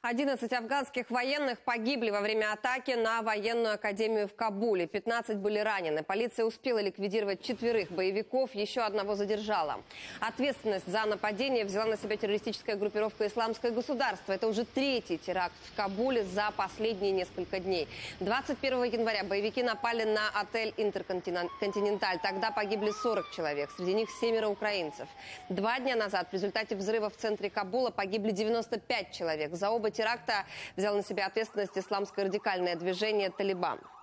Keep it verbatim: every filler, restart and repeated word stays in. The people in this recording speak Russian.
одиннадцать афганских военных погибли во время атаки на военную академию в Кабуле. пятнадцать были ранены. Полиция успела ликвидировать четверых боевиков, еще одного задержала. Ответственность за нападение взяла на себя террористическая группировка «Исламское государство». Это уже третий теракт в Кабуле за последние несколько дней. двадцать первого января боевики напали на отель «Интерконтиненталь». Тогда погибли сорок человек, среди них семеро украинцев. Два дня назад в результате взрыва в центре Кабула погибли девяносто пять человек. За оба теракта взял на себя ответственность исламское радикальное движение «Талибан».